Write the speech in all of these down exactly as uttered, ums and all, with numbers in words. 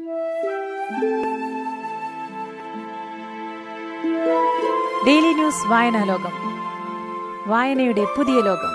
Daily news വായനാലോകം, വായനയുടെ പുതിയ ലോകം.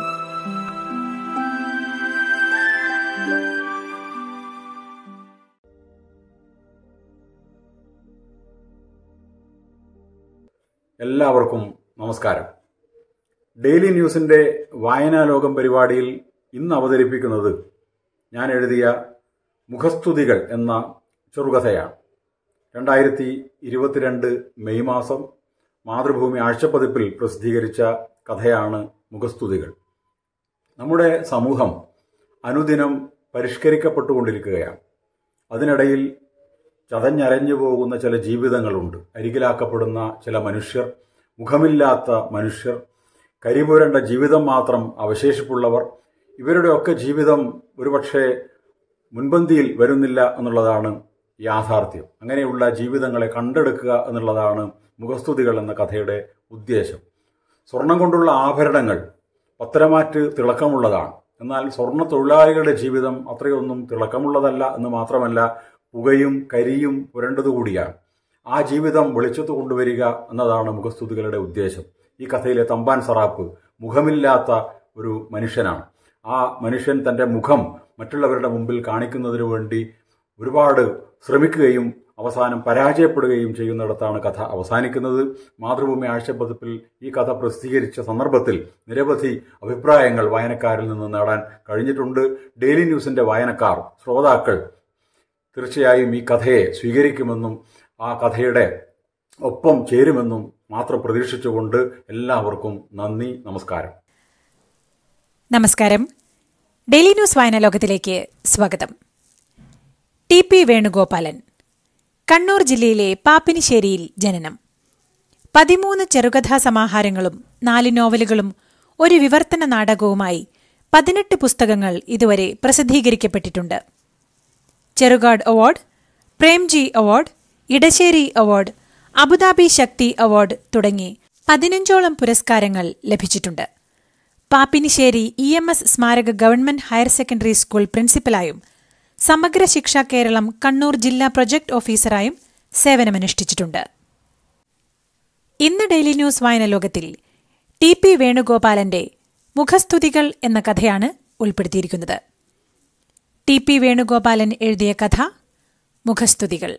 എല്ലാവർക്കും നമസ്കാരം. ഡെയിലി ന്യൂസിന്റെ വായനാലോകം പരിപാടിയിൽ ഇന്ന് അവതരിപ്പിക്കുന്നത് ഞാൻ എഴുതിയ മുഖസ്തുതികൾ എന്ന ചെറുകഥയാണ്. രണ്ടായിരത്തി ഇരുപത്തിരണ്ട് മെയ് മാസം മാതൃഭൂമി ആഴ്ചപ്പതിപ്പിൽ പ്രസിദ്ധീകരിച്ച കഥയാണ് മുഖസ്തുതികൾ. നമ്മുടെ സമൂഹം അനുദിനം പരിഷ്കരിക്കപ്പെട്ടുകൊണ്ടിരിക്കുകയാണ്. അതിനിടയിൽ ചതഞ്ഞരഞ്ഞു പോകുന്ന ചില ജീവിതങ്ങളുണ്ട്. അരികിലാക്കപ്പെടുന്ന ചില മനുഷ്യർ, മുഖമില്ലാത്ത മനുഷ്യർ, കരിപുരണ്ട ജീവിതം മാത്രം അവശേഷിപ്പുള്ളവർ. ഇവരുടെയൊക്കെ ജീവിതം ഒരുപക്ഷെ മുൻപന്തിയിൽ വരുന്നില്ല എന്നുള്ളതാണ് യാഥാർത്ഥ്യം. അങ്ങനെയുള്ള ജീവിതങ്ങളെ കണ്ടെടുക്കുക എന്നുള്ളതാണ് മുഖസ്തുതികൾ എന്ന കഥയുടെ ഉദ്ദേശം. സ്വർണം കൊണ്ടുള്ള ആഭരണങ്ങൾ പത്തരമാറ്റ് തിളക്കമുള്ളതാണ്. എന്നാൽ സ്വർണ്ണ തൊഴിലാളികളുടെ ജീവിതം അത്രയൊന്നും തിളക്കമുള്ളതല്ല എന്ന് മാത്രമല്ല, പുകയും കരിയും പുരണ്ടതുകൂടിയാണ്. ആ ജീവിതം വെളിച്ചത്ത് കൊണ്ടുവരിക എന്നതാണ് മുഖസ്തുതികളുടെ ഉദ്ദേശം. ഈ കഥയിലെ തമ്പാൻ സറാപ്പ് മുഖമില്ലാത്ത ഒരു മനുഷ്യനാണ്. ആ മനുഷ്യൻ തന്റെ മുഖം മറ്റുള്ളവരുടെ മുമ്പിൽ കാണിക്കുന്നതിനു വേണ്ടി ഒരുപാട് ശ്രമിക്കുകയും അവസാനം പരാജയപ്പെടുകയും ചെയ്യുന്നിടത്താണ് കഥ അവസാനിക്കുന്നത്. മാതൃഭൂമി ആഴ്ചപ്പതിപ്പിൽ ഈ കഥ പ്രസിദ്ധീകരിച്ച സന്ദർഭത്തിൽ നിരവധി അഭിപ്രായങ്ങൾ വായനക്കാരിൽ നിന്ന് നേടാൻ കഴിഞ്ഞിട്ടുണ്ട്. ഡെയിലി ന്യൂസിന്റെ വായനക്കാർ, ശ്രോതാക്കൾ തീർച്ചയായും ഈ കഥയെ സ്വീകരിക്കുമെന്നും ആ കഥയുടെ ഒപ്പം ചേരുമെന്നും മാത്രം പ്രതീക്ഷിച്ചുകൊണ്ട് എല്ലാവർക്കും നന്ദി, നമസ്കാരം. നമസ്കാരം. ഡെയിലി ന്യൂസ് വായനാലോകത്തിലേക്ക് സ്വാഗതം. ടി പി വേണുഗോപാലൻ, കണ്ണൂർ ജില്ലയിലെ പാപ്പിനിശ്ശേരിയിൽ ജനനം. പതിമൂന്ന് ചെറുകഥാ സമാഹാരങ്ങളും നാല് നോവലുകളും ഒരു വിവർത്തന നാടകവുമായി പതിനെട്ട് പുസ്തകങ്ങൾ ഇതുവരെ പ്രസിദ്ധീകരിക്കപ്പെട്ടിട്ടുണ്ട്. Cherukad award, Premji award, Edasseri award, Abu Dhabi Sakthi award തുടങ്ങി പതിനഞ്ചോളം പുരസ്കാരങ്ങൾ ലഭിച്ചിട്ടുണ്ട്. പാപ്പിനിശ്ശേരി ഇ എം എസ് സ്മാരക ഗവൺമെന്റ് ഹയർ സെക്കൻഡറി സ്കൂൾ പ്രിൻസിപ്പലായും സമഗ്ര ശിക്ഷ കേരളം കണ്ണൂർ ജില്ലാ പ്രൊജക്ട് ഓഫീസറായും സേവനമനുഷ്ഠിച്ചിട്ടുണ്ട്. ഇന്ന് ഡെയിലി ന്യൂസ് വായനലോകത്തിൽ ടി പി വേണുഗോപാലന്റെ മുഖസ്തുതികൾ എന്ന കഥയാണ് ഉൾപ്പെടുത്തിയിരിക്കുന്നത്. ടി പി വേണുഗോപാലൻ എഴുതിയ കഥ മുഖസ്തുതികൾ.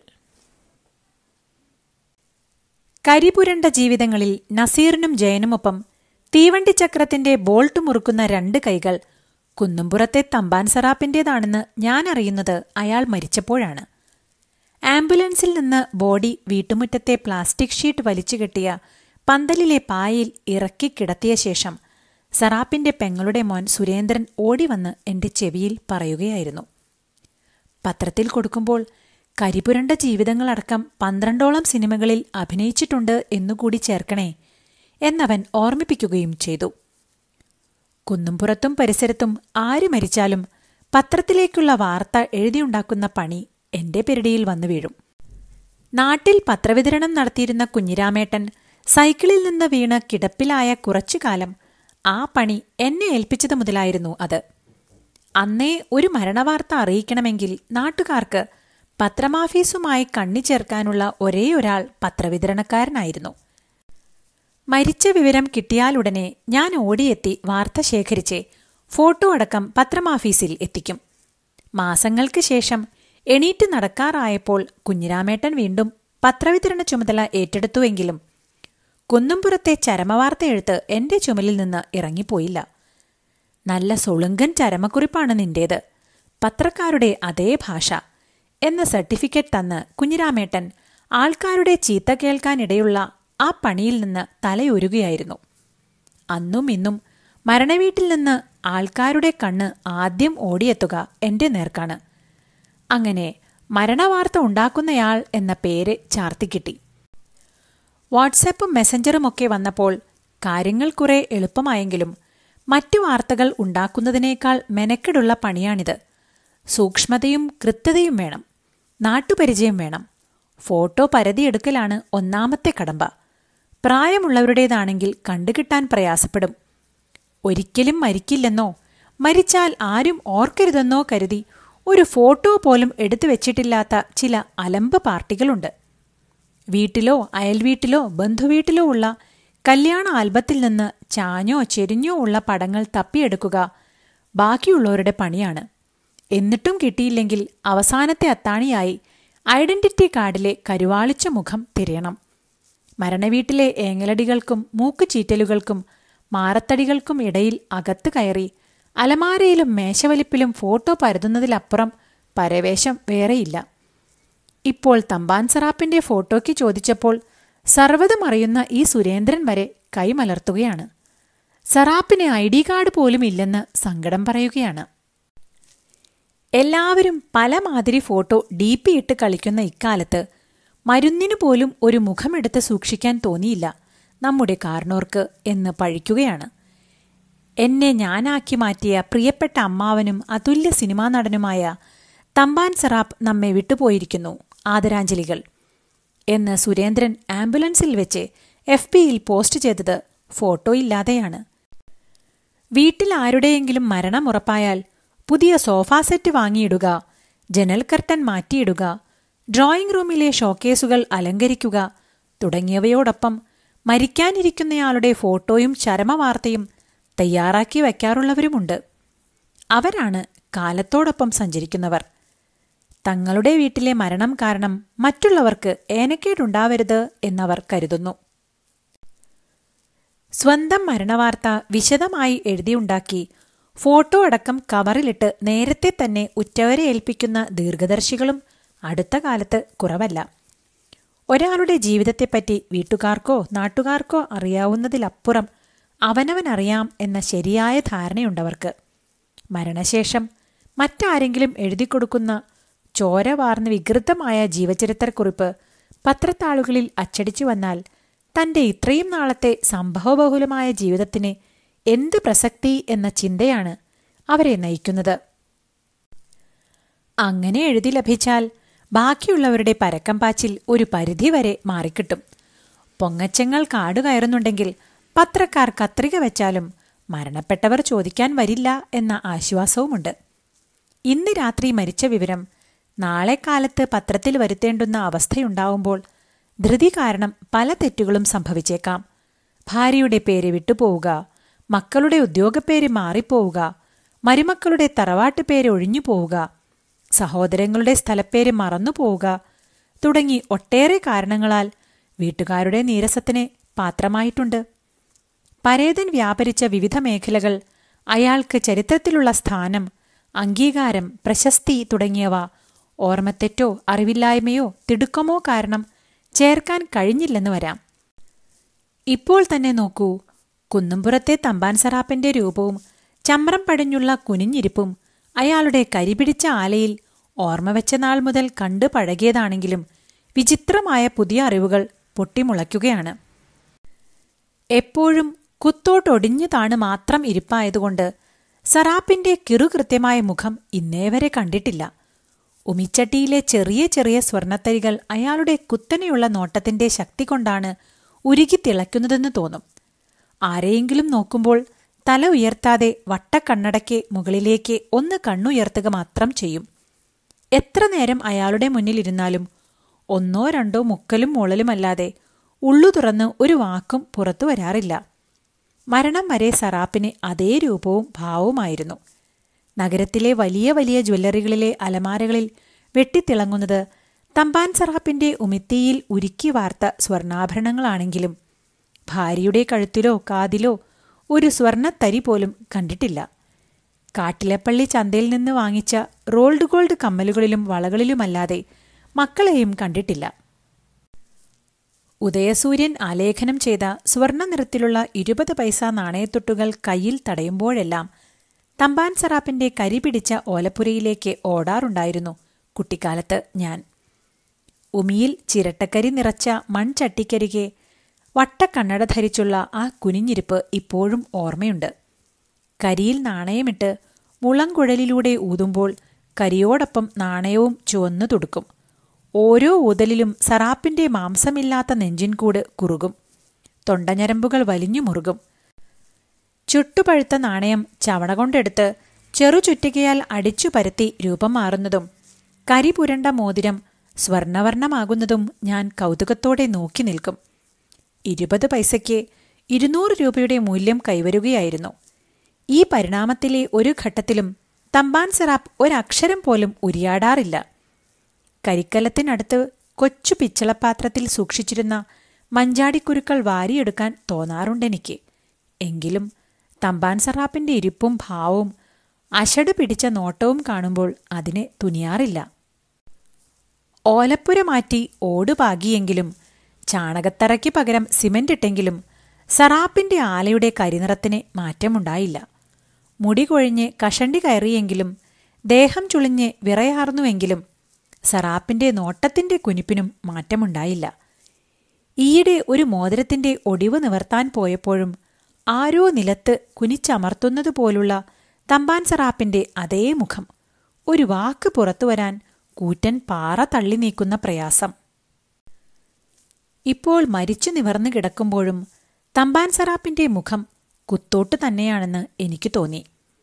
കരിപുരണ്ട ജീവിതങ്ങളിൽ നസീറിനും ജയനുമൊപ്പം തീവണ്ടിച്ചക്രത്തിന്റെ ബോൾട്ട് മുറുക്കുന്ന രണ്ട് കൈകൾ കുന്നുംപുറത്തെ തമ്പാൻ സറാപ്പിന്റേതാണെന്ന് ഞാൻ അറിയുന്നത് അയാൾ മരിച്ചപ്പോഴാണ്. ആംബുലൻസിൽ നിന്ന് ബോഡി വീട്ടുമുറ്റത്തെ പ്ലാസ്റ്റിക് ഷീറ്റ് വലിച്ചുകെട്ടിയ പന്തലിലെ പായിൽ ഇറക്കി കിടത്തിയ ശേഷം സറാപ്പിന്റെ പെങ്ങളുടെ മോൻ സുരേന്ദ്രൻ ഓടിവന്ന് എന്റെ ചെവിയിൽ പറയുകയായിരുന്നു, പത്രത്തിൽ കൊടുക്കുമ്പോൾ കരിപുരണ്ട ജീവിതങ്ങളടക്കം പന്ത്രണ്ടോളം സിനിമകളിൽ അഭിനയിച്ചിട്ടുണ്ട് എന്നുകൂടി ചേർക്കണേ എന്നവൻ ഓർമ്മിപ്പിക്കുകയും ചെയ്തു. കുന്നുംപുറത്തും പരിസരത്തും ആര് മരിച്ചാലും പത്രത്തിലേക്കുള്ള വാർത്ത എഴുതിയുണ്ടാക്കുന്ന പണി എന്റെ പെരടിയിൽ വന്നു വീഴും. നാട്ടിൽ പത്രവിതരണം നടത്തിയിരുന്ന കുഞ്ഞിരാമേട്ടൻ സൈക്കിളിൽ നിന്ന് വീണ് കിടപ്പിലായ കുറച്ചുകാലം ആ പണി എന്നെ ഏൽപ്പിച്ചത് മുതലായിരുന്നു അത്. അന്നേ ഒരു മരണവാർത്ത അറിയിക്കണമെങ്കിൽ നാട്ടുകാർക്ക് പത്രമാഫീസുമായി കണ്ണി ചേർക്കാനുള്ള ഒരേയൊരാൾ പത്രവിതരണക്കാരനായിരുന്നു. മരിച്ച വിവരം കിട്ടിയാലുടനെ ഞാൻ ഓടിയെത്തി വാർത്ത ശേഖരിച്ച് ഫോട്ടോ അടക്കം പത്രമാഫീസിൽ എത്തിക്കും. മാസങ്ങൾക്ക് ശേഷം എണീറ്റ് നടക്കാറായപ്പോൾ കുഞ്ഞിരാമേട്ടൻ വീണ്ടും പത്രവിതരണ ചുമതല ഏറ്റെടുത്തുവെങ്കിലും കുന്നുംപുറത്തെ ചരമവാർത്ത എഴുത്ത് എന്റെ ചുമലിൽ നിന്ന് ഇറങ്ങിപ്പോയില്ല. നല്ല സൊളുങ്കൻ ചരമക്കുറിപ്പാണ് നിന്റേത്, പത്രക്കാരുടെ അതേ ഭാഷ എന്ന സർട്ടിഫിക്കറ്റ് തന്ന് കുഞ്ഞിരാമേട്ടൻ ആൾക്കാരുടെ ചീത്ത കേൾക്കാനിടയുള്ള ആ പണിയിൽ നിന്ന് തലയൊരുകയായിരുന്നു. അന്നും ഇന്നും മരണവീട്ടിൽ നിന്ന് ആൾക്കാരുടെ കണ്ണ് ആദ്യം ഓടിയെത്തുക എന്റെ നേർക്കാണ്. അങ്ങനെ മരണവാർത്ത ഉണ്ടാക്കുന്നയാൾ എന്ന പേര് ചാർത്തിക്കിട്ടി. വാട്സാപ്പും മെസ്സഞ്ചറുമൊക്കെ വന്നപ്പോൾ കാര്യങ്ങൾ കുറെ എളുപ്പമായെങ്കിലും മറ്റു വാർത്തകൾ ഉണ്ടാക്കുന്നതിനേക്കാൾ മെനക്കെടുള്ള പണിയാണിത്. സൂക്ഷ്മതയും കൃത്യതയും വേണം, നാട്ടുപരിചയം വേണം. ഫോട്ടോ പരതിയെടുക്കലാണ് ഒന്നാമത്തെ കടമ്പ. പ്രായമുള്ളവരുടേതാണെങ്കിൽ കണ്ടുകിട്ടാൻ പ്രയാസപ്പെടും. ഒരിക്കലും മരിക്കില്ലെന്നോ മരിച്ചാൽ ആരും ഓർക്കരുതെന്നോ കരുതി ഒരു ഫോട്ടോ പോലും എടുത്തു വെച്ചിട്ടില്ലാത്ത ചില അലമ്പ് പാർട്ടികളുണ്ട്. വീട്ടിലോ അയൽവീട്ടിലോ ബന്ധുവീട്ടിലോ ഉള്ള കല്യാണ ആൽബത്തിൽ നിന്ന് ചാഞ്ഞോ ചെരിഞ്ഞോ ഉള്ള പടങ്ങൾ തപ്പിയെടുക്കുക ബാക്കിയുള്ളവരുടെ പണിയാണ്. എന്നിട്ടും കിട്ടിയില്ലെങ്കിൽ അവസാനത്തെ അത്താണിയായി ഐഡന്റിറ്റി കാർഡിലെ കരുവാളിച്ച മുഖം തിരയണം. മരണവീട്ടിലെ ഏങ്ങലടികൾക്കും മൂക്കുചീറ്റലുകൾക്കും മാറത്തടികൾക്കും ഇടയിൽ അകത്ത് കയറി അലമാരയിലും മേശവലിപ്പിലും ഫോട്ടോ പരതുന്നതിലപ്പുറം പരവേശം വേറെയില്ല. ഇപ്പോൾ തമ്പാൻ സറാപ്പിന്റെ ഫോട്ടോയ്ക്ക് ചോദിച്ചപ്പോൾ സർവ്വതും അറിയുന്ന ഈ സുരേന്ദ്രൻ വരെ കൈമലർത്തുകയാണ്. സറാപ്പിന് ഐ ഡി കാർഡ് പോലും ഇല്ലെന്ന് സങ്കടം പറയുകയാണ്. എല്ലാവരും പല മാതിരി ഫോട്ടോ ഡി പി ഇട്ട് കളിക്കുന്ന ഇക്കാലത്ത് മരുന്നിനു പോലും ഒരു മുഖമെടുത്ത് സൂക്ഷിക്കാൻ തോന്നിയില്ല നമ്മുടെ കാർണോർക്ക് എന്ന് പഴിക്കുകയാണ്. എന്നെ ഞാനാക്കി മാറ്റിയ പ്രിയപ്പെട്ട അമ്മാവനും അതുല്യ സിനിമാ നടനുമായ തമ്പാൻ സറാപ്പ് നമ്മെ വിട്ടുപോയിരിക്കുന്നു, ആദരാഞ്ജലികൾ എന്ന് സുരേന്ദ്രൻ ആംബുലൻസിൽ വെച്ച് എഫ് പിയിൽ പോസ്റ്റ് ചെയ്തത് ഫോട്ടോ ഇല്ലാതെയാണ്. വീട്ടിൽ ആരുടെയെങ്കിലും മരണം ഉറപ്പായാൽ പുതിയ സോഫാ സെറ്റ് വാങ്ങിയിടുക, ജനൽ കർട്ടൻ മാറ്റിയിടുക, ഡ്രോയിംഗ് റൂമിലെ ഷോക്കേസുകൾ അലങ്കരിക്കുക തുടങ്ങിയവയോടൊപ്പം മരിക്കാനിരിക്കുന്നയാളുടെ ഫോട്ടോയും ചരമവാർത്തയും തയ്യാറാക്കി വയ്ക്കാറുള്ളവരുമുണ്ട്. അവരാണ് കാലത്തോടൊപ്പം സഞ്ചരിക്കുന്നവർ. തങ്ങളുടെ വീട്ടിലെ മരണം കാരണം മറ്റുള്ളവർക്ക് ഏനക്കേടുണ്ടാവരുത് എന്നവർ കരുതുന്നു. സ്വന്തം മരണവാർത്ത വിശദമായി എഴുതിയുണ്ടാക്കി ഫോട്ടോ അടക്കം കവറിലിട്ട് നേരത്തെ തന്നെ ഉറ്റവരെ ഏൽപ്പിക്കുന്ന ദീർഘദർശികളും അടുത്ത കാലത്ത് കുറവല്ല. ഒരാളുടെ ജീവിതത്തെപ്പറ്റി വീട്ടുകാർക്കോ നാട്ടുകാർക്കോ അറിയാവുന്നതിലപ്പുറം അവനവനറിയാം എന്ന ശരിയായ ധാരണയുണ്ടവർക്ക്. മരണശേഷം മറ്റാരെങ്കിലും എഴുതിക്കൊടുക്കുന്ന ചോര വാർന്ന് വികൃതമായ ജീവചരിത്രക്കുറിപ്പ് പത്രത്താളുകളിൽ അച്ചടിച്ചു വന്നാൽ തന്റെ ഇത്രയും നാളത്തെ സംഭവബഹുലമായ ജീവിതത്തിന് എന്ത് പ്രസക്തി എന്ന ചിന്തയാണ് അവരെ നയിക്കുന്നത്. അങ്ങനെ എഴുതി ലഭിച്ചാൽ ബാക്കിയുള്ളവരുടെ പരക്കം പാച്ചിൽ ഒരു പരിധിവരെ മാറിക്കിട്ടും. പൊങ്ങച്ചങ്ങൾ കാടുകയറുന്നുണ്ടെങ്കിൽ പത്രക്കാർ കത്രിക വെച്ചാലും മരണപ്പെട്ടവർ ചോദിക്കാൻ വരില്ല എന്ന ആശ്വാസവുമുണ്ട്. ഇന്ന് രാത്രി മരിച്ച വിവരം നാളെ കാലത്ത് പത്രത്തിൽ വരുത്തേണ്ടുന്ന അവസ്ഥയുണ്ടാവുമ്പോൾ ധൃതി കാരണം പല തെറ്റുകളും സംഭവിച്ചേക്കാം. ഭാര്യയുടെ പേര് വിട്ടുപോവുക, മക്കളുടെ ഉദ്യോഗപ്പേര് മാറിപ്പോവുക, മരുമക്കളുടെ തറവാട്ടുപേര് ഒഴിഞ്ഞു പോവുക, സഹോദരങ്ങളുടെ സ്ഥലപ്പേര് മറന്നുപോവുക തുടങ്ങി ഒട്ടേറെ കാരണങ്ങളാൽ വീട്ടുകാരുടെ നീരസത്തിന് പാത്രമായിട്ടുണ്ട്. പരേതൻ വ്യാപരിച്ച വിവിധ മേഖലകൾ, അയാൾക്ക് ചരിത്രത്തിലുള്ള സ്ഥാനം, അംഗീകാരം, പ്രശസ്തി തുടങ്ങിയവ ഓർമ്മത്തെറ്റോ അറിവില്ലായ്മയോ തിടുക്കമോ കാരണം ചേർക്കാൻ കഴിഞ്ഞില്ലെന്ന് വരാം. ഇപ്പോൾ തന്നെ നോക്കൂ, കുന്നുംപുറത്തെ തമ്പാൻ സറാപ്പിന്റെ രൂപവും ചമ്രം പടിഞ്ഞുള്ള കുനിഞ്ഞിരിപ്പും അയാളുടെ കരിപിടിച്ച ആലയിൽ ഓർമ്മ വെച്ച നാൾ മുതൽ കണ്ടു പഴകിയതാണെങ്കിലും വിചിത്രമായ പുതിയ അറിവുകൾ പൊട്ടിമുളയ്ക്കുകയാണ്. എപ്പോഴും കുത്തോട്ടൊടിഞ്ഞു താണ് മാത്രം ഇരിപ്പായതുകൊണ്ട് സറാപ്പിന്റെ കിറുകൃത്യമായ മുഖം ഇന്നേവരെ കണ്ടിട്ടില്ല. ഉമിച്ചട്ടിയിലെ ചെറിയ ചെറിയ സ്വർണത്തരികൾ അയാളുടെ കുത്തനെയുള്ള നോട്ടത്തിന്റെ ശക്തി കൊണ്ടാണ് ഉരുകിത്തിളയ്ക്കുന്നതെന്ന് തോന്നും. ആരെയെങ്കിലും നോക്കുമ്പോൾ തല ഉയർത്താതെ വട്ടക്കണ്ണടയ്ക്ക് മുകളിലേക്ക് ഒന്ന് കണ്ണുയർത്തുക മാത്രം ചെയ്യും. എത്ര നേരം അയാളുടെ മുന്നിലിരുന്നാലും ഒന്നോ രണ്ടോ മുക്കലും മുളലുമല്ലാതെ ഉള്ളു തുറന്ന് ഒരു വാക്കും പുറത്തു വരാറില്ല. മരണം വരെ സറാപ്പിന് അതേ രൂപവും ഭാവവുമായിരുന്നു. നഗരത്തിലെ വലിയ വലിയ ജ്വല്ലറികളിലെ അലമാരകളിൽ വെട്ടിത്തിളങ്ങുന്നത് തമ്പാൻ സറാപ്പിന്റെ ഉമിത്തിയിൽ ഉരുക്കി വാർത്ത സ്വർണ്ണാഭരണങ്ങളാണെങ്കിലും ഭാര്യയുടെ കഴുത്തിലോ കാതിലോ ഒരു സ്വർണ്ണത്തരി പോലും കണ്ടിട്ടില്ല. കാട്ടിലപ്പള്ളി ചന്തയിൽ നിന്ന് വാങ്ങിച്ച റോൾഡ് ഗോൾഡ് കമ്മലുകളിലും വളകളിലുമല്ലാതെ മക്കളെയും കണ്ടിട്ടില്ല. ഉദയസൂര്യൻ ആലേഖനം ചെയ്ത സ്വർണ്ണ നിറത്തിലുള്ള ഇരുപത് പൈസ നാണയത്തൊട്ടുകൾ കയ്യിൽ തടയുമ്പോഴെല്ലാം തമ്പാൻ സറാപ്പിന്റെ കരി പിടിച്ച ഓലപ്പുരയിലേക്ക് ഓടാറുണ്ടായിരുന്നു കുട്ടിക്കാലത്ത് ഞാൻ. ഉമിയിൽ ചിരട്ടക്കരി നിറച്ച മൺചട്ടിക്കരികെ വട്ടക്കണ്ണട ധരിച്ചുള്ള ആ കുനിഞ്ഞിരിപ്പ് ഇപ്പോഴും ഓർമ്മയുണ്ട്. കരിയിൽ നാണയമിട്ട് മുളംകുഴലിലൂടെ ഊതുമ്പോൾ കരിയോടൊപ്പം നാണയവും ചുവന്നു തുടുക്കും. ഓരോ ഊതലിലും സറാപ്പിന്റെ മാംസമില്ലാത്ത നെഞ്ചിൻകൂട് കുറുകും, തൊണ്ടഞ്ഞരമ്പുകൾ വലിഞ്ഞു മുറുകും. ചുട്ടുപഴുത്ത നാണയം ചവണ കൊണ്ടെടുത്ത് ചെറുചുറ്റികയാൽ അടിച്ചു പരത്തി രൂപം മാറുന്നതും കരിപുരണ്ട മോതിരം സ്വർണവർണ്ണമാകുന്നതും ഞാൻ കൗതുകത്തോടെ നോക്കി നിൽക്കും. ഇരുപത് പൈസയ്ക്ക് ഇരുന്നൂറ് രൂപയുടെ മൂല്യം കൈവരുകയായിരുന്നു. ഈ പരിണാമത്തിലെ ഒരു ഘട്ടത്തിലും തമ്പാൻ സറാപ്പ് ഒരക്ഷരം പോലും ഉരിയാടാറില്ല. കരിക്കലത്തിനടുത്ത് കൊച്ചു പിച്ചളപ്പാത്രത്തിൽ സൂക്ഷിച്ചിരുന്ന മഞ്ചാടിക്കുരുക്കൾ വാരിയെടുക്കാൻ തോന്നാറുണ്ടെനിക്ക്. എങ്കിലും തമ്പാൻ സറാപ്പിന്റെ ഇരിപ്പും ഭാവവും അശട് പിടിച്ച നോട്ടവും കാണുമ്പോൾ അതിനെ തുനിയാറില്ല. ഓലപ്പുര മാറ്റി ഓടുപാകിയെങ്കിലും ചാണകത്തറയ്ക്ക് പകരം സിമന്റ് ഇട്ടെങ്കിലും സറാപ്പിന്റെ ആലയുടെ കരിനിറത്തിന് മാറ്റമുണ്ടായില്ല. മുടി കൊഴിഞ്ഞ് കഷണ്ടി കയറിയെങ്കിലും ദേഹം ചുളിഞ്ഞ് വിറയാർന്നുവെങ്കിലും സറാപ്പിന്റെ നോട്ടത്തിന്റെ കുനിപ്പിനും മാറ്റമുണ്ടായില്ല. ഈയിടെ ഒരു മോതിരത്തിന്റെ ഒടിവ് നിവർത്താൻ പോയപ്പോഴും ആരോ നിലത്ത് കുനിച്ചമർത്തുന്നതുപോലുള്ള തമ്പാൻ സറാപ്പിന്റെ അതേ മുഖം, ഒരു വാക്ക് പുറത്തുവരാൻ കൂറ്റൻ പാറ തള്ളി നീക്കുന്ന പ്രയാസം. ഇപ്പോൾ മരിച്ചു നിവർന്നു കിടക്കുമ്പോഴും തമ്പാൻ സറാപ്പിന്റെ മുഖം കുത്തോട്ട് തന്നെയാണെന്ന് എനിക്ക് തോന്നി.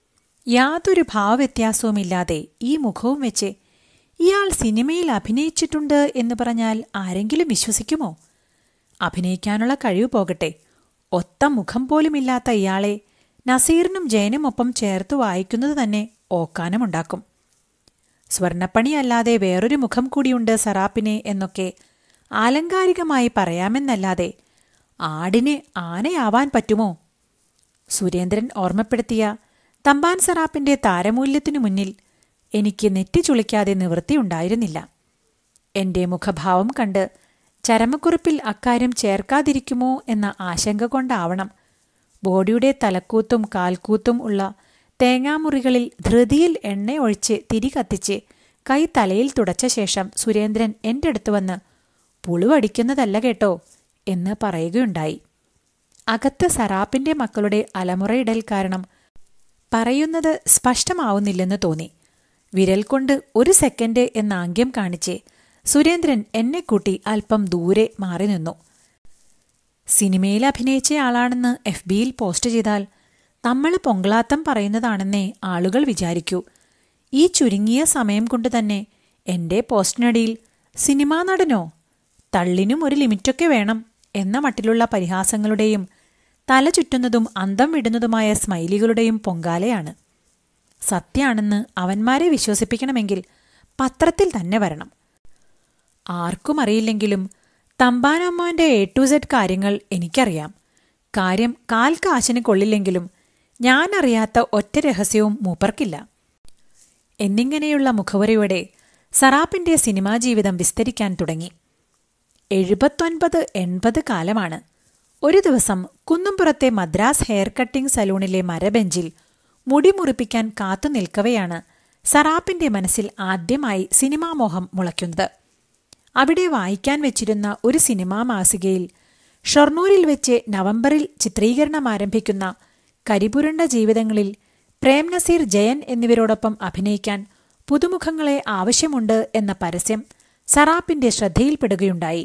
യാതൊരു ഭാവവ്യത്യാസവുമില്ലാതെ ഈ മുഖവും വെച്ച് ഇയാൾ സിനിമയിൽ അഭിനയിച്ചിട്ടുണ്ട് എന്ന് പറഞ്ഞാൽ ആരെങ്കിലും വിശ്വസിക്കുമോ? അഭിനയിക്കാനുള്ള കഴിവ് പോകട്ടെ, ഒത്ത മുഖം പോലുമില്ലാത്ത ഇയാളെ നസീറിനും ജയനുമൊപ്പം ചേർത്ത് വായിക്കുന്നത് തന്നെ ഓക്കാനമുണ്ടാക്കും. സ്വർണ്ണപ്പണിയല്ലാതെ വേറൊരു മുഖം കൂടിയുണ്ട് സറാപ്പിനെ എന്നൊക്കെ ആലങ്കാരികമായി പറയാമെന്നല്ലാതെ ആടിന് ആനയാവാൻ പറ്റുമോ? സുരേന്ദ്രൻ ഓർമ്മപ്പെടുത്തിയ തമ്പാൻ സറാപ്പിന്റെ താരമൂല്യത്തിനു മുന്നിൽ എനിക്ക് നെറ്റി ചുളിക്കാതെ നിവൃത്തിയുണ്ടായിരുന്നില്ല. എന്റെ മുഖഭാവം കണ്ട് ചരമക്കുറിപ്പിൽ അക്കാര്യം ചേർക്കാതിരിക്കുമോ എന്ന ആശങ്ക കൊണ്ടാവണം ബോഡിയുടെ തലക്കൂത്തും കാൽക്കൂത്തും ഉള്ള തേങ്ങാമുറികളിൽ ധൃതിയിൽ എണ്ണയൊഴിച്ച് തിരി കത്തിച്ച് കൈ തലയിൽ തുടച്ച ശേഷം സുരേന്ദ്രൻ എൻ്റെ അടുത്ത് വന്ന് പുളുവടിക്കുന്നതല്ല കേട്ടോ എന്ന് പറയുകയുണ്ടായി. അകത്ത് സറാപ്പിന്റെ മക്കളുടെ അലമുറയിടൽ കാരണം പറയുന്നത് സ്പഷ്ടമാവുന്നില്ലെന്ന് തോന്നി. വിരൽ കൊണ്ട് ഒരു സെക്കൻഡ് എന്ന ആംഗ്യം കാണിച്ച് സുരേന്ദ്രൻ എന്നെ കൂട്ടി അല്പം ദൂരെ മാറി നിന്നു. സിനിമയിൽ അഭിനയിച്ചയാളാണെന്ന് എഫ് ബിയിൽ പോസ്റ്റ് ചെയ്താൽ നമ്മൾ പൊങ്കളാത്തം പറയുന്നതാണെന്നേ ആളുകൾ വിചാരിക്കൂ. ഈ ചുരുങ്ങിയ സമയം കൊണ്ട് തന്നെ എന്റെ പോസ്റ്റിനടിയിൽ സിനിമാ നടനോ, തള്ളിനും ഒരു ലിമിറ്റൊക്കെ വേണം എന്ന മട്ടിലുള്ള പരിഹാസങ്ങളുടെയും തല ചുറ്റുന്നതും അന്തം വിടുന്നതുമായ സ്മൈലികളുടെയും പൊങ്കാലയാണ്. സത്യാണെന്ന് അവന്മാരെ വിശ്വസിപ്പിക്കണമെങ്കിൽ പത്രത്തിൽ തന്നെ വരണം. ആർക്കും അറിയില്ലെങ്കിലും തമ്പാനമ്മോന്റെ എ ടു സെഡ് കാര്യങ്ങൾ എനിക്കറിയാം. കാര്യം കാൽ കാശിന് കൊള്ളില്ലെങ്കിലും ഞാനറിയാത്ത ഒറ്റ രഹസ്യവും മൂപ്പർക്കില്ല. എന്നിങ്ങനെയുള്ള മുഖവരയോടെ സറാപ്പിന്റെ സിനിമാ ജീവിതം വിസ്തരിക്കാൻ തുടങ്ങി. എഴുപത്തൊൻപത് എൺപത് കാലമാണ്. ഒരു ദിവസം കുന്നുംപുറത്തെ മദ്രാസ് ഹെയർ കട്ടിംഗ് സലൂണിലെ മരബെഞ്ചിൽ മുടി മുറിപ്പിക്കാൻ കാത്തു നിൽക്കവെയാണ് സറാപ്പിന്റെ മനസ്സിൽ ആദ്യമായി സിനിമാമോഹം മുളയ്ക്കുന്നത്. അവിടെ വായിക്കാൻ വെച്ചിരുന്ന ഒരു സിനിമാ മാസികയിൽ ഷൊർണൂരിൽ വെച്ച് നവംബറിൽ ചിത്രീകരണം ആരംഭിക്കുന്ന കരിപുരണ്ട ജീവിതങ്ങളിൽ പ്രേം നസീർ, ജയൻ എന്നിവരോടൊപ്പം അഭിനയിക്കാൻ പുതുമുഖങ്ങളെ ആവശ്യമുണ്ട് എന്ന പരസ്യം സറാപ്പിന്റെ ശ്രദ്ധയിൽപ്പെടുകയുണ്ടായി.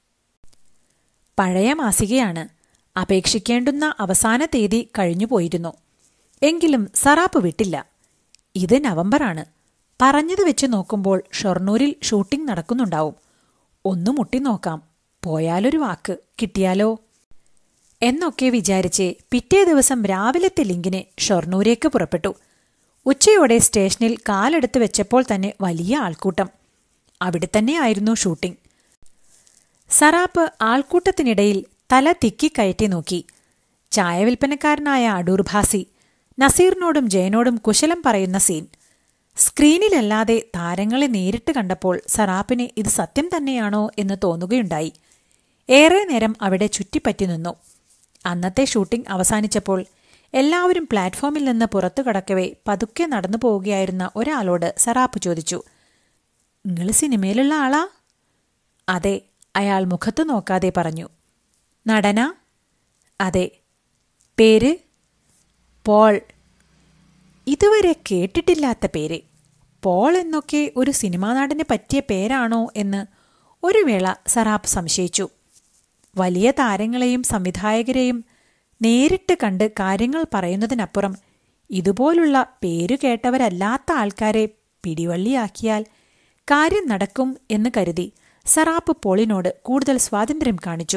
പഴയ മാസികയാണ്. അപേക്ഷിക്കേണ്ടുന്ന അവസാന തീയതി കഴിഞ്ഞുപോയിരുന്നു. എങ്കിലും സറാപ്പ് വിട്ടില്ല. ഇത് നവംബറാണ്. പറഞ്ഞത് വെച്ച് നോക്കുമ്പോൾ ഷൊർണൂരിൽ ഷൂട്ടിംഗ് നടക്കുന്നുണ്ടാവും. ഒന്നു മുട്ടി നോക്കാം, പോയാലൊരു വാക്ക് കിട്ടിയാലോ എന്നൊക്കെ വിചാരിച്ച് പിറ്റേ ദിവസം രാവിലത്തെ ലിങ്കിന് ഷൊർണൂരേക്ക് പുറപ്പെട്ടു. ഉച്ചയോടെ സ്റ്റേഷനിൽ കാലെടുത്ത് വെച്ചപ്പോൾ തന്നെ വലിയ ആൾക്കൂട്ടം. അവിടെ തന്നെയായിരുന്നു ഷൂട്ടിംഗ്. സറാപ്പ് ആൾക്കൂട്ടത്തിനിടയിൽ തല തിക്കിക്കയറ്റി നോക്കി. ചായ വിൽപ്പനക്കാരനായ അടൂർഭാസി നസീറിനോടും ജയനോടും കുശലം പറയുന്ന സീൻ. സ്ക്രീനിലല്ലാതെ താരങ്ങളെ നേരിട്ട് കണ്ടപ്പോൾ സറാപ്പിന് ഇത് സത്യം തന്നെയാണോ എന്ന് തോന്നുകയുണ്ടായി. ഏറെ നേരം അവിടെ ചുറ്റിപ്പറ്റി നിന്നു. അന്നത്തെ ഷൂട്ടിംഗ് അവസാനിച്ചപ്പോൾ എല്ലാവരും പ്ലാറ്റ്ഫോമിൽ നിന്ന് പുറത്തു കടക്കവേ പതുക്കെ നടന്നു പോവുകയായിരുന്ന ഒരാളോട് സറാപ്പ് ചോദിച്ചു, "നിങ്ങൾ സിനിമയിലുള്ള ആളാ?" "അതെ," അയാൾ മുഖത്തു നോക്കാതെ പറഞ്ഞു. "നടനാ?" "അതെ." "പേര്?" "പോൾ." ഇതുവരെ കേട്ടിട്ടില്ലാത്ത പേര്. പോൾ എന്നൊക്കെ ഒരു സിനിമാ നടന് പറ്റിയ പേരാണോ എന്ന് ഒരു വേള സറാപ്പ് സംശയിച്ചു. വലിയ താരങ്ങളെയും സംവിധായകരെയും നേരിട്ട് കണ്ട് കാര്യങ്ങൾ പറയുന്നതിനപ്പുറം ഇതുപോലുള്ള പേരു കേട്ടവരല്ലാത്ത ആൾക്കാരെ പിടിവള്ളിയാക്കിയാൽ കാര്യം നടക്കും എന്ന് കരുതി സറാപ്പ് പോളിനോട് കൂടുതൽ സ്വാതന്ത്ര്യം കാണിച്ചു.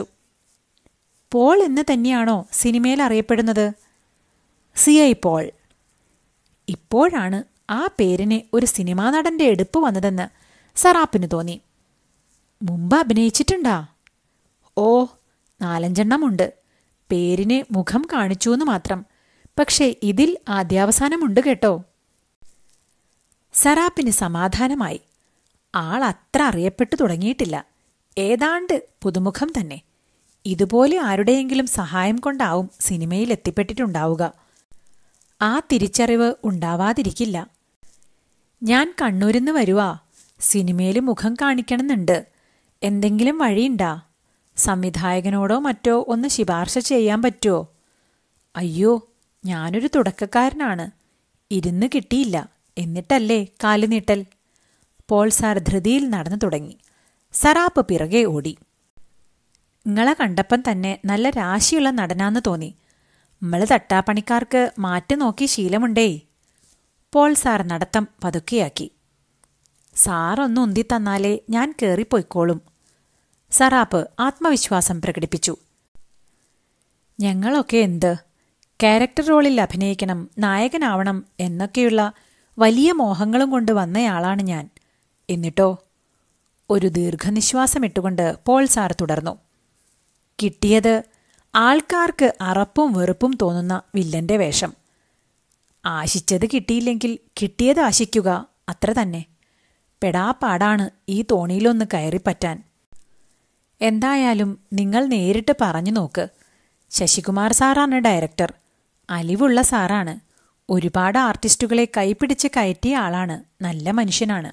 പോൾ എന്ന് തന്നെയാണോ സിനിമയിൽ അറിയപ്പെടുന്നത്? C I Paul. ഇപ്പോഴാണ് ആ പേരിന് ഒരു സിനിമാ നടന്റെ എടുപ്പ് വന്നതെന്ന് സറാപ്പിന് തോന്നി. മുമ്പ് അഭിനയിച്ചിട്ടുണ്ടാ? ഓ, നാലഞ്ചെണ്ണമുണ്ട്. പേരിന് മുഖം കാണിച്ചൂന്ന് മാത്രം. പക്ഷേ ഇതിൽ ആദ്യാവസാനമുണ്ട് കേട്ടോ. സറാപ്പിന് സമാധാനമായി. ആൾ അത്ര അറിയപ്പെട്ടു തുടങ്ങിയിട്ടില്ല. ഏതാണ്ട് പുതുമുഖം തന്നെ. ഇതുപോലെ ആരുടെയെങ്കിലും സഹായം കൊണ്ടാവും സിനിമയിൽ എത്തിപ്പെട്ടിട്ടുണ്ടാവുക. ആ തിരിച്ചറിവ് ഉണ്ടാവാതിരിക്കില്ല. ഞാൻ കണ്ണൂരിന്ന് വരുവാ. സിനിമയിൽ മുഖം കാണിക്കണമെന്നുണ്ട്. എന്തെങ്കിലും വഴിയുണ്ടാ? സംവിധായകനോടോ മറ്റോ ഒന്ന് ശുപാർശ ചെയ്യാൻ പറ്റുമോ? അയ്യോ, ഞാനൊരു തുടക്കക്കാരനാണ്. ഇരുന്ന് കിട്ടിയില്ല. എന്നിട്ടല്ലേ കാലുനീട്ടൽ. പോൾ സാർ ധൃതിയിൽ നടന്നു തുടങ്ങി. സറാപ്പ് പിറകെ ഓടി. ഇങ്ങളെ കണ്ടപ്പം തന്നെ നല്ല രാശിയുള്ള നടനാന്ന് തോന്നി. നമ്മള് തട്ടാപ്പണിക്കാർക്ക് മാറ്റി നോക്കി ശീലമുണ്ടേ. പോൾ സാർ നടത്തം പതുക്കെയാക്കി. സാറൊന്ന് ഉന്തിത്തന്നാലേ ഞാൻ കേറിപ്പോയിക്കോളും. സറാപ്പ് ആത്മവിശ്വാസം പ്രകടിപ്പിച്ചു. ഞങ്ങളൊക്കെ എന്ത് ക്യാരക്ടർ റോളിൽ അഭിനയിക്കണം, നായകനാവണം എന്നൊക്കെയുള്ള വലിയ മോഹങ്ങളും കൊണ്ട് വന്നയാളാണ് ഞാൻ. എന്നിട്ടോ? ഒരു ദീർഘനിശ്വാസമിട്ടുകൊണ്ട് പോൾ സാർ തുടർന്നു. കിട്ടിയത് ആൾക്കാർക്ക് അറപ്പും വെറുപ്പും തോന്നുന്ന വില്ലന്റെ വേഷം. ആശിച്ചത് കിട്ടിയില്ലെങ്കിൽ കിട്ടിയത് ആശിക്കുക, അത്ര തന്നെ. പെടാപ്പാടാണ് ഈ തോണിയിലൊന്ന് കയറിപ്പറ്റാൻ. എന്തായാലും നിങ്ങൾ നേരിട്ട് പറഞ്ഞു നോക്ക്. ശശികുമാർ സാറാണ് ഡയറക്ടർ. അലിവുള്ള സാറാണ്. ഒരുപാട് ആർട്ടിസ്റ്റുകളെ കൈപിടിച്ച് കയറ്റിയ ആളാണ്. നല്ല മനുഷ്യനാണ്.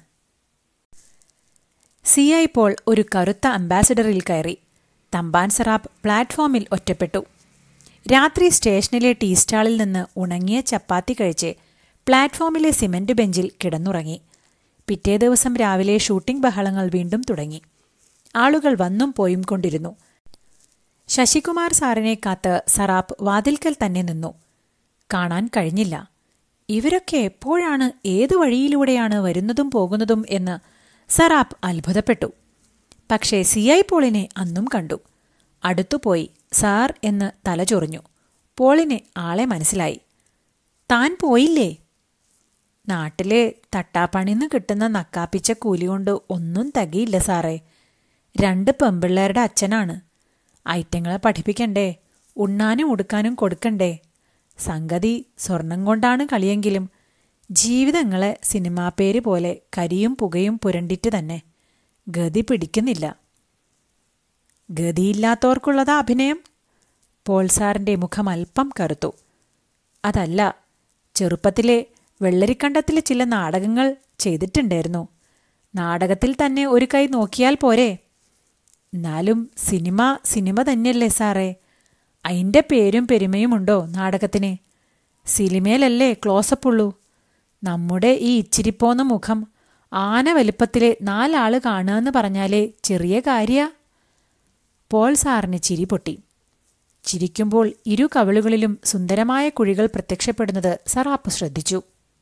സി ഐ പോൾ ഒരു കറുത്ത അംബാസിഡറിൽ കയറി. തമ്പാൻ സറാപ്പ് പ്ലാറ്റ്ഫോമിൽ ഒറ്റപ്പെട്ടു. രാത്രി സ്റ്റേഷനിലെ ടീ സ്റ്റാളിൽ നിന്ന് ഉണങ്ങിയ ചപ്പാത്തി കഴിച്ച് പ്ലാറ്റ്ഫോമിലെ സിമന്റ് ബെഞ്ചിൽ കിടന്നുറങ്ങി. പിറ്റേ ദിവസം രാവിലെ ഷൂട്ടിംഗ് ബഹളങ്ങൾ വീണ്ടും തുടങ്ങി. ആളുകൾ വന്നും പോയും കൊണ്ടിരുന്നു. ശശികുമാർ സാറിനെ കാത്ത് സറാപ്പ് വാതിൽക്കൽ തന്നെ നിന്നു. കാണാൻ കഴിഞ്ഞില്ല. ഇവരൊക്കെ എപ്പോഴാണ്, ഏതു വഴിയിലൂടെയാണ് വരുന്നതും പോകുന്നതും എന്ന് സറാപ്പ് അത്ഭുതപ്പെട്ടു. പക്ഷേ സി ഐ പോളിനെ അന്നും കണ്ടു. അടുത്തുപോയി സാർ എന്ന് തലചൊറിഞ്ഞു. പോളിന് ആളെ മനസ്സിലായി. താൻ പോയില്ലേ? നാട്ടിലെ തട്ടാപ്പണിന്ന് കിട്ടുന്ന നക്കാപ്പിച്ച കൂലികൊണ്ട് ഒന്നും തകയില്ല സാറേ. രണ്ട് പെമ്പിള്ളേരുടെ അച്ഛനാണ്. ഐറ്റങ്ങളെ പഠിപ്പിക്കണ്ടേ, ഉണ്ണാനും ഉടുക്കാനും കൊടുക്കണ്ടേ. സംഗതി സ്വർണം കൊണ്ടാണ് കളിയെങ്കിലും ജീവിതങ്ങളെ സിനിമാ പേര് പോലെ കരിയും പുകയും പുരണ്ടിട്ട് തന്നെ. ഗതി പിടിക്കുന്നില്ല. ഗതിയില്ലാത്തവർക്കുള്ളതാ അഭിനയം? പോൾ സാറിന്റെ മുഖം അല്പം കറുത്തു. അതല്ല, ചെറുപ്പത്തിലെ വെള്ളരിക്കണ്ടത്തിലെ ചില നാടകങ്ങൾ ചെയ്തിട്ടുണ്ടായിരുന്നു. നാടകത്തിൽ തന്നെ ഒരു കൈ നോക്കിയാൽ പോരെ? എന്നാലും സിനിമ സിനിമ തന്നെയല്ലേ സാറേ. അതിൻ്റെ പേരും പെരുമയുമുണ്ടോ നാടകത്തിന്? സിനിമയിലല്ലേ ക്ലോസപ്പുള്ളൂ. നമ്മുടെ ഈ ഇച്ചിരിപ്പോന്ന മുഖം ആന വലിപ്പത്തിലെ നാലാള് കാണുകയെന്ന് പറഞ്ഞാലേ ചെറിയ കാര്യാ. പോൾ സാറിന് ചിരി പൊട്ടി. ചിരിക്കുമ്പോൾ ഇരു കവിളുകളിലും സുന്ദരമായ കുഴികൾ പ്രത്യക്ഷപ്പെടുന്നത് സറാപ്പ് ശ്രദ്ധിച്ചു.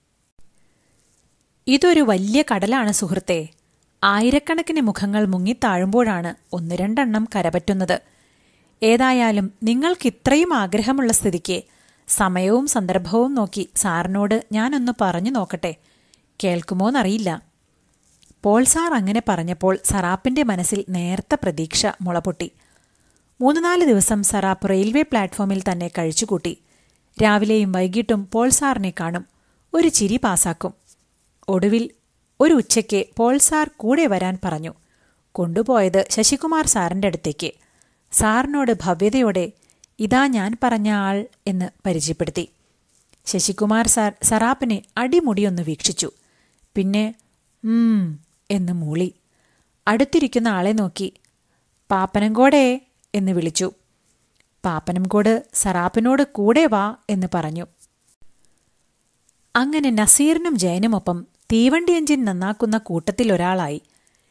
ഇതൊരു വലിയ കടലാണ് സുഹൃത്തെ. ആയിരക്കണക്കിന് മുഖങ്ങൾ മുങ്ങിത്താഴുമ്പോഴാണ് ഒന്ന് രണ്ടെണ്ണം കരപറ്റുന്നത്. ഏതായാലും നിങ്ങൾക്കിത്രയും ആഗ്രഹമുള്ള സ്ഥിതിക്ക് സമയവും സന്ദർഭവും നോക്കി സാറിനോട് ഞാനൊന്ന് പറഞ്ഞു നോക്കട്ടെ. കേൾക്കുമോന്നറിയില്ല. പോൾ സാർ അങ്ങനെ പറഞ്ഞപ്പോൾ സറാപ്പിന്റെ മനസ്സിൽ നേർത്ത പ്രതീക്ഷ മുളപൊട്ടി. മൂന്ന് നാല് ദിവസം സറാപ്പ് റെയിൽവേ പ്ലാറ്റ്ഫോമിൽ തന്നെ കഴിച്ചുകൂട്ടി. രാവിലെയും വൈകിട്ടും പോൾ സാറിനെ കാണും. ഒരു ചിരി പാസാക്കും. ഒടുവിൽ ഒരു ഉച്ചയ്ക്ക് പോൾ സാർ കൂടെ വരാൻ പറഞ്ഞു. കൊണ്ടുപോയത് ശശികുമാർ സാറിൻ്റെ അടുത്തേക്ക്. സാറിനോട് ഭവ്യതയോടെ ഇതാ ഞാൻ പറഞ്ഞ ആൾ എന്ന് പരിചയപ്പെടുത്തി. ശശികുമാർ സാർ സറാപ്പിനെ അടിമുടിയൊന്ന് വീക്ഷിച്ചു. പിന്നെ ഉം എന്ന് മൂളി. അടുത്തിരിക്കുന്ന ആളെ നോക്കി പാപ്പനംകോടേ എന്ന് വിളിച്ചു. പാപ്പനംകോട് സറാപ്പിനോട് കൂടെ വാ എന്ന് പറഞ്ഞു. അങ്ങനെ നസീറിനും ജയനുമൊപ്പം തീവണ്ടി എഞ്ചിൻ നന്നാക്കുന്ന കൂട്ടത്തിലൊരാളായി.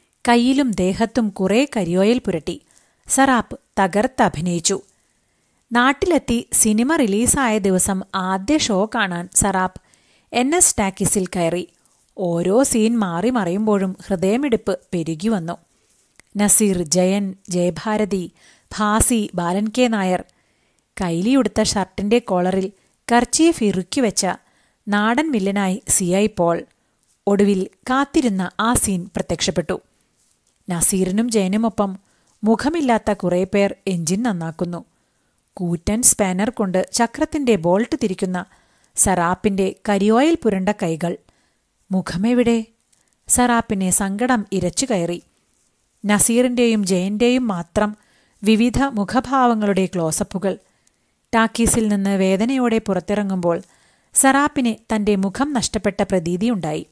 കയ്യിലും ദേഹത്തും കുറേ കരിയോയിൽ പുരട്ടി സറാപ്പ് തകർത്തഭിനയിച്ചു. നാട്ടിലെത്തി സിനിമ റിലീസായ ദിവസം ആദ്യ ഷോ കാണാൻ സറാപ്പ് എൻ എസ് ടാക്കീസിൽ കയറി. ഓരോ സീൻ മാറി മറിയുമ്പോഴും ഹൃദയമിടിപ്പ് പെരുകി വന്നു. നസീർ, ജയൻ, ജയഭാരതി, ഭാസി, ബാലൻ കെ നായർ. കൈലിയുടുത്ത ഷർട്ടിന്റെ കോളറിൽ കർച്ചീഫ് ഇറുക്കി വെച്ച നാടൻ വില്ലനായി സി ഐ പോൾ. ഒടുവിൽ കാത്തിരുന്ന ആ സീൻ പ്രത്യക്ഷപ്പെട്ടു. നസീറിനും ജയനുമൊപ്പം മുഖമില്ലാത്ത കുറേ പേർ എഞ്ചിൻ നന്നാക്കുന്നു. കൂറ്റൻ സ്പാനർ കൊണ്ട് ചക്രത്തിന്റെ ബോൾട്ട് തിരിക്കുന്ന സറാപ്പിന്റെ കരിയോയിൽ പുരണ്ട കൈകൾ. മുഖമെവിടെ? സറാപ്പിനെ സങ്കടം ഇരച്ചു കയറി. നസീറിന്റെയും ജയന്റെയും മാത്രം വിവിധ മുഖഭാവങ്ങളുടെ ക്ലോസപ്പുകൾ. ടാക്കീസിൽ നിന്ന് വേദനയോടെ പുറത്തിറങ്ങുമ്പോൾ സറാപ്പിന് തന്റെ മുഖം നഷ്ടപ്പെട്ട പ്രതീതിയുണ്ടായി.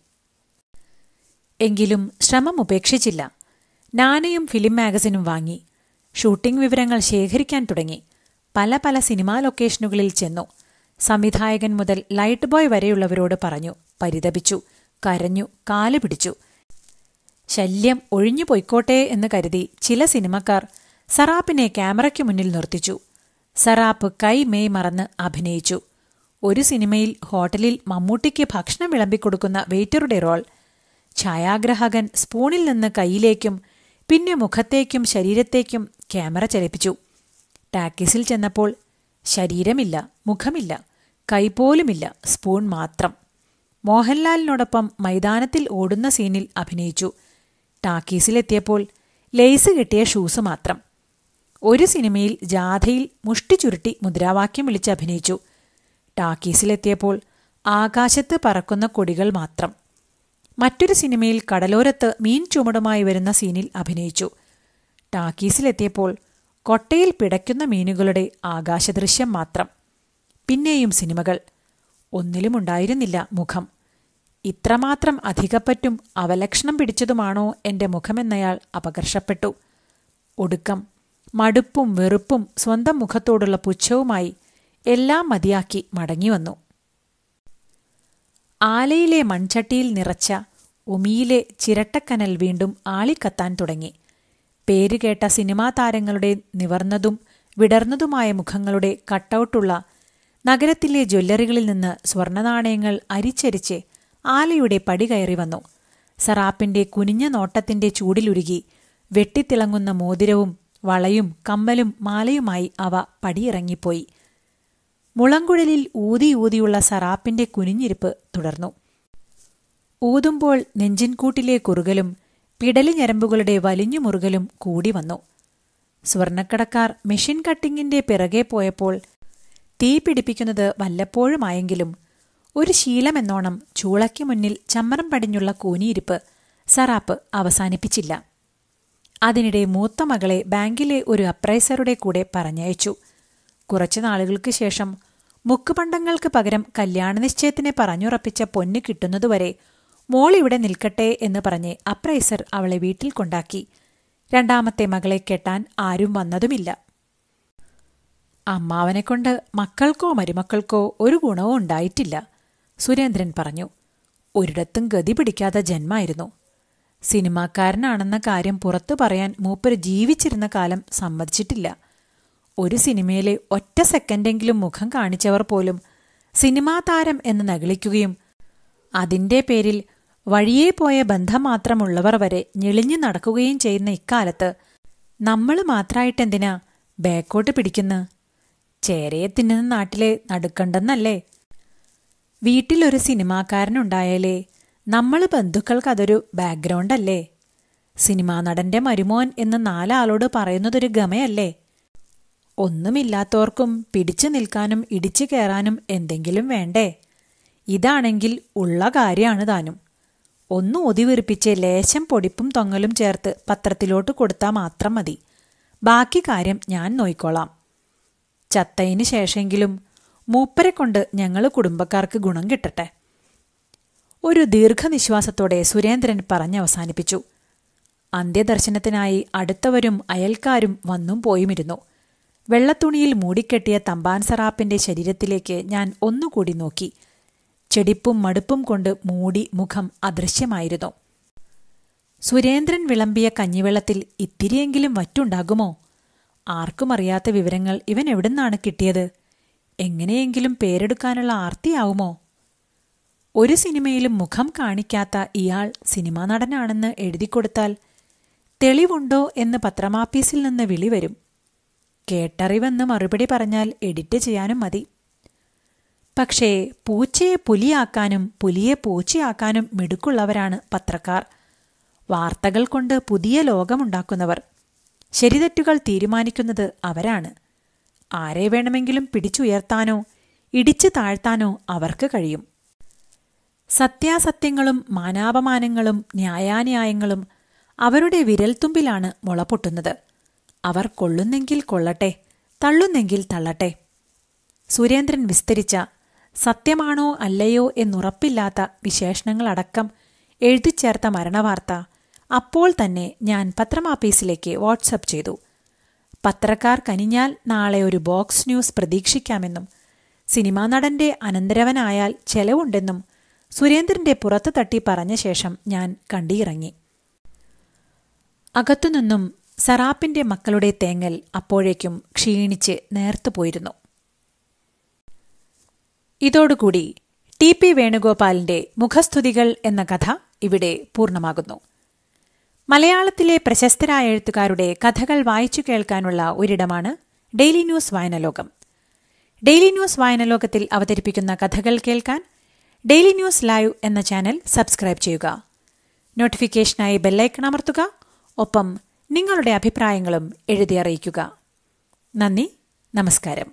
എങ്കിലും ശ്രമം ഉപേക്ഷിച്ചില്ല. നാനയും ഫിലിം മാഗസിനും വാങ്ങി. ഷൂട്ടിംഗ് വിവരങ്ങൾ ശേഖരിക്കാൻ തുടങ്ങി. പല പല സിനിമാ ലൊക്കേഷനുകളിൽ ചെന്നു. സംവിധായകൻ മുതൽ ലൈറ്റ് ബോയ് വരെയുള്ളവരോട് പറഞ്ഞു, പരിതപിച്ചു, കരഞ്ഞു, കാല് പിടിച്ചു. ശല്യം ഒഴിഞ്ഞു പൊയ്ക്കോട്ടെ എന്ന് കരുതി ചില സിനിമക്കാർ സറാപ്പിനെ ക്യാമറയ്ക്കു മുന്നിൽ നിർത്തിച്ചു. സറാപ്പ് കൈ മേയ് മറന്ന് അഭിനയിച്ചു. ഒരു സിനിമയിൽ ഹോട്ടലിൽ മമ്മൂട്ടിക്ക് ഭക്ഷണം വിളമ്പിക്കൊടുക്കുന്ന വെയിറ്ററുടെ റോൾ. ഛായാഗ്രാഹകൻ സ്പൂണിൽ നിന്ന് കൈയിലേക്കും പിന്നെ മുഖത്തേക്കും ശരീരത്തേക്കും ക്യാമറ ചലിപ്പിച്ചു. ടാക്കീസിൽ ചെന്നപ്പോൾ ശരീരമില്ല, മുഖമില്ല, കൈപോലുമില്ല, സ്പൂൺ മാത്രം. മോഹൻലാലിനോടൊപ്പം മൈതാനത്തിൽ ഓടുന്ന സീനിൽ അഭിനയിച്ചു. ടാക്കീസിലെത്തിയപ്പോൾ ലേസ് കെട്ടിയ ഷൂസ് മാത്രം. ഒരു സിനിമയിൽ ജാഥയിൽ മുഷ്ടി ചുരുട്ടി മുദ്രാവാക്യം വിളിച്ച് അഭിനയിച്ചു. ടാക്കീസിലെത്തിയപ്പോൾ ആകാശത്ത് പറക്കുന്ന കൊടികൾ മാത്രം. മറ്റൊരു സിനിമയിൽ കടലോരത്ത് മീൻ ചുമടുമായി വരുന്ന സീനിൽ അഭിനയിച്ചു. ടാക്കീസിലെത്തിയപ്പോൾ കൊട്ടയിൽ പിടയ്ക്കുന്ന മീനുകളുടെ ആകാശദൃശ്യം മാത്രം. പിന്നെയും സിനിമകൾ. ഒന്നിലുമുണ്ടായിരുന്നില്ല മുഖം. ഇത്രമാത്രം അധികപ്പറ്റും അവലക്ഷണം പിടിച്ചതുമാണോ എന്റെ മുഖമെന്നയാൾ അപകർഷപ്പെട്ടു. ഒടുക്കം മടുപ്പും വെറുപ്പും സ്വന്തം മുഖത്തോടുള്ള പുച്ഛവുമായി എല്ലാം മതിയാക്കി മടങ്ങിവന്നു. ആലയിലെ മൺചട്ടിയിൽ നിറച്ച ഉമിയിലെ ചിരട്ടക്കനൽ വീണ്ടും ആളിക്കത്താൻ തുടങ്ങി. പേരുകേട്ട സിനിമാ താരങ്ങളുടെ നിവർന്നതും വിടർന്നതുമായ മുഖങ്ങളുടെ കട്ടൗട്ടുള്ള നഗരത്തിലെ ജ്വല്ലറികളിൽ നിന്ന് സ്വർണനാണയങ്ങൾ അരിച്ചരിച്ച് ആലയുടെ പടി കയറി വന്നു. സറാപ്പിന്റെ കുനിഞ്ഞ നോട്ടത്തിന്റെ ചൂടിലുരുകി വെട്ടിത്തിളങ്ങുന്ന മോതിരവും വളയും കമ്മലും മാലയുമായി അവ പടിയിറങ്ങിപ്പോയി. മുളങ്കുഴലിൽ ഊതി ഊതിയുള്ള സറാപ്പിന്റെ കുനിഞ്ഞിരിപ്പ് തുടർന്നു. ഊതുമ്പോൾ നെഞ്ചിൻകൂട്ടിലെ കുറുകലും പിടലി ഞരമ്പുകളുടെ വലിഞ്ഞു മുറുകലും കൂടി വന്നു. സ്വർണക്കടക്കാർ മെഷീൻ കട്ടിങ്ങിന്റെ പിറകെ പോയപ്പോൾ തീ പിടിപ്പിക്കുന്നത് വല്ലപ്പോഴുമായെങ്കിലും ഒരു ശീലമെന്നോണം ചൂളയ്ക്ക് മുന്നിൽ ചമ്മരം പടിഞ്ഞുള്ള കൂനിയിരിപ്പ് സറാപ്പ് അവസാനിപ്പിച്ചില്ല. അതിനിടെ മൂത്ത മകളെ ബാങ്കിലെ ഒരു അപ്രൈസറുടെ കൂടെ പറഞ്ഞയച്ചു. കുറച്ചു നാളുകൾക്ക് ശേഷം മുക്കുപണ്ടങ്ങൾക്ക് പകരം കല്യാണ നിശ്ചയത്തിനെ പറഞ്ഞുറപ്പിച്ച പൊന്ന് കിട്ടുന്നതുവരെ മോൾ ഇവിടെ നിൽക്കട്ടെ എന്ന് പറഞ്ഞ് അപ്രൈസർ അവളെ വീട്ടിൽ കൊണ്ടാക്കി. രണ്ടാമത്തെ മകളെ കെട്ടാൻ ആരും വന്നതുമില്ല. അമ്മാവനെക്കൊണ്ട് മക്കൾക്കോ മരുമക്കൾക്കോ ഒരു ഗുണവും ഉണ്ടായിട്ടില്ല, സുരേന്ദ്രൻ പറഞ്ഞു. ഒരിടത്തും ഗതി പിടിക്കാത്ത ജന്മായിരുന്നു. സിനിമാക്കാരനാണെന്ന കാര്യം പുറത്തു പറയാൻ മൂപ്പര് ജീവിച്ചിരുന്ന കാലം സമ്മതിച്ചിട്ടില്ല. ഒരു സിനിമയിലെ ഒറ്റ സെക്കൻഡെങ്കിലും മുഖം കാണിച്ചവർ പോലും സിനിമാ താരം എന്ന് നകളിക്കുകയും അതിന്റെ പേരിൽ വഴിയേ പോയ ബന്ധം മാത്രമുള്ളവർ വരെ ഞെളിഞ്ഞു നടക്കുകയും ചെയ്യുന്ന ഇക്കാലത്ത് നമ്മൾ മാത്രായിട്ടെന്തിനാ ബാക്കോട്ട് പിടിക്കുന്ന? ചേരയെ തിന്നുന്ന നാട്ടിലെ നടുക്കണ്ടെന്നല്ലേ? വീട്ടിലൊരു സിനിമാക്കാരനുണ്ടായാലേ നമ്മൾ ബന്ധുക്കൾക്കതൊരു ബാക്ക്ഗ്രൗണ്ടല്ലേ? സിനിമാ നടന്റെ മരുമോൻ എന്ന് നാലാളോട് പറയുന്നതൊരു ഗമയല്ലേ? ഒന്നുമില്ലാത്തോർക്കും പിടിച്ചു നിൽക്കാനും ഇടിച്ചു കയറാനും എന്തെങ്കിലും വേണ്ടേ? ഇതാണെങ്കിൽ ഉള്ള കാര്യമാണ് താനും. ഒന്ന് ഒതിവീർപ്പിച്ച് ലേശം പൊടിപ്പും തൊങ്ങലും ചേർത്ത് പത്രത്തിലോട്ട് കൊടുത്താൽ മാത്രം മതി. ബാക്കി കാര്യം ഞാൻ നോയിക്കോളാം. ചത്തയിന് ശേഷമെങ്കിലും മൂപ്പരെ കൊണ്ട് ഞങ്ങൾ കുടുംബക്കാർക്ക് ഗുണം കിട്ടട്ടെ. ഒരു ദീർഘനിശ്വാസത്തോടെ സുരേന്ദ്രൻ പറഞ്ഞവസാനിപ്പിച്ചു. അന്ത്യദർശനത്തിനായി അടുത്തവരും അയൽക്കാരും വന്നും പോയുമിരുന്നു. വെള്ളത്തുണിയിൽ മൂടിക്കെട്ടിയ തമ്പാൻ സറാപ്പിന്റെ ശരീരത്തിലേക്ക് ഞാൻ ഒന്നുകൂടി നോക്കി. ചെടിപ്പും മടുപ്പും കൊണ്ട് മൂടി മുഖം അദൃശ്യമായിരുന്നു. സുരേന്ദ്രൻ വിളമ്പിയ കഞ്ഞിവെള്ളത്തിൽ ഇത്തിരിയെങ്കിലും വറ്റുണ്ടാകുമോ? ആർക്കും അറിയാത്ത വിവരങ്ങൾ ഇവൻ എവിടുന്നാണ് കിട്ടിയത്? എങ്ങനെയെങ്കിലും പേരെടുക്കാനുള്ള ആർത്തിയാവുമോ? ഒരു സിനിമയിലും മുഖം കാണിക്കാത്ത ഇയാൾ സിനിമാ നടനാണെന്ന് എഴുതിക്കൊടുത്താൽ തെളിവുണ്ടോ എന്ന് പത്രമാപ്പീസിൽ നിന്ന് വിളി വരും. കേട്ടറിവെന്ന് മറുപടി പറഞ്ഞാൽ എഡിറ്റ് ചെയ്യാനും മതി. പക്ഷേ പൂച്ചയെ പുലിയാക്കാനും പുലിയെ പൂച്ചയാക്കാനും മിടുക്കുള്ളവരാണ് പത്രക്കാർ. വാർത്തകൾ കൊണ്ട് പുതിയ ലോകമുണ്ടാക്കുന്നവർ. ശരിതെറ്റുകൾ തീരുമാനിക്കുന്നത് അവരാണ്. ആരെ വേണമെങ്കിലും പിടിച്ചുയർത്താനോ ഇടിച്ചു താഴ്ത്താനോ അവർക്ക് കഴിയും. സത്യാസത്യങ്ങളും മാനാപമാനങ്ങളും ന്യായാന്യായങ്ങളും അവരുടെ വിരൽത്തുമ്പിലാണ് മുളപൊട്ടുന്നത്. അവർ കൊള്ളുന്നെങ്കിൽ കൊള്ളട്ടെ, തള്ളുന്നെങ്കിൽ തള്ളട്ടെ. സുരേന്ദ്രൻ വിസ്തരിച്ച സത്യമാണോ അല്ലയോ എന്നുറപ്പില്ലാത്ത വിശേഷണങ്ങളടക്കം എഴുതിച്ചേർത്ത മരണവാർത്ത അപ്പോൾ തന്നെ ഞാൻ പത്രമാപ്പീസിലേക്ക് വാട്സപ്പ് ചെയ്തു. പത്രക്കാർ കനിഞ്ഞാൽ നാളെ ഒരു ബോക്സ് ന്യൂസ് പ്രതീക്ഷിക്കാമെന്നും സിനിമാ നടന്റെ അനന്തരവനായാൽ ചെലവുണ്ടെന്നും സുരേന്ദ്രന്റെ പുറത്തു തട്ടി പറഞ്ഞ ശേഷം ഞാൻ കണ്ടിയിറങ്ങി. അകത്തുനിന്നും സറാപ്പിന്റെ മക്കളുടെ തേങ്ങൽ അപ്പോഴേക്കും ക്ഷീണിച്ച് നേർത്തുപോയിരുന്നു. ഇതോടുകൂടി ടി പി വേണുഗോപാലിന്റെ മുഖസ്തുതികൾ എന്ന കഥ ഇവിടെ പൂർണ്ണമാകുന്നു. മലയാളത്തിലെ പ്രശസ്തരായ എഴുത്തുകാരുടെ കഥകൾ വായിച്ചു കേൾക്കാനുള്ള ഒരിടമാണ് ഡെയിലി ന്യൂസ് വായനലോകം. ഡെയിലി ന്യൂസ് വായനലോകത്തിൽ അവതരിപ്പിക്കുന്ന കഥകൾ കേൾക്കാൻ ഡെയിലി ന്യൂസ് ലൈവ് എന്ന ചാനൽ സബ്സ്ക്രൈബ് ചെയ്യുക. നോട്ടിഫിക്കേഷനായി ബെല്ലൈക്കൺ അമർത്തുക. ഒപ്പം നിങ്ങളുടെ അഭിപ്രായങ്ങളും എഴുതി അറിയിക്കുക. നന്ദി, നമസ്കാരം.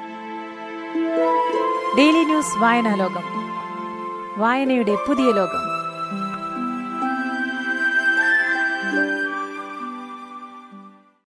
ഡെയിലി ന്യൂസ് വായനാലോകം, വായനയുടെ പുതിയ ലോകം.